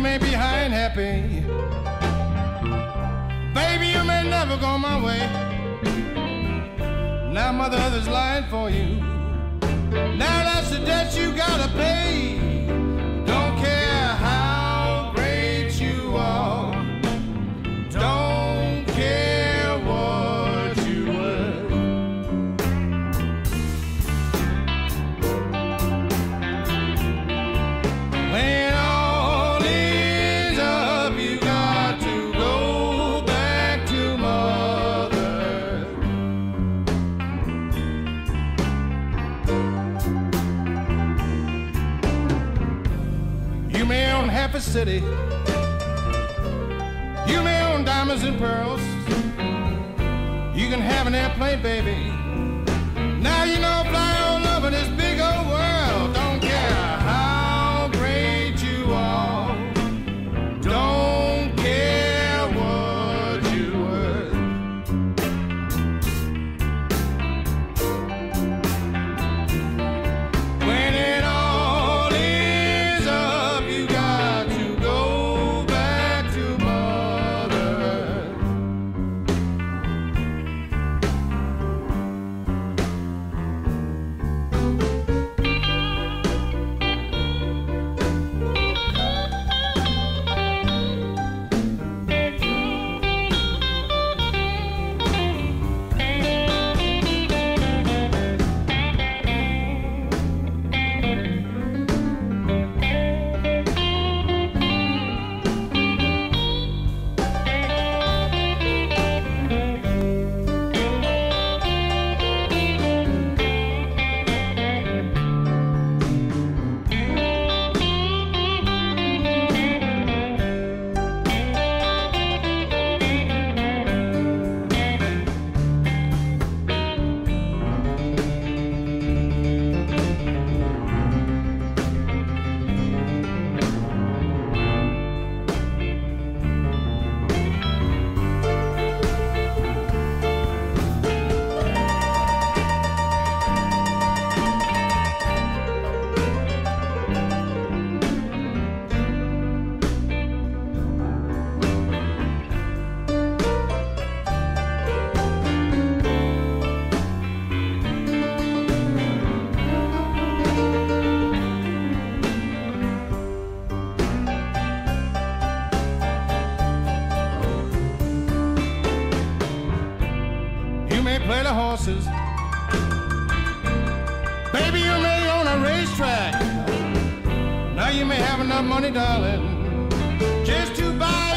may be high and happy. Baby, you may never go my way. Now mother others lying for you. Now that's the debt you gotta pay. Don't care how great you are. Don't care what you were. When all is up, you got to go back to mother. You may own half a city. You may own diamonds and pearls. You can have an airplane, baby. Now you know fly all over this big old world. Don't care how great you are. Don't care what you were. When it all is up, you got to go back to mother. You may play the horses. Baby, you may own a racetrack. Now you may have enough money, darling, just to buy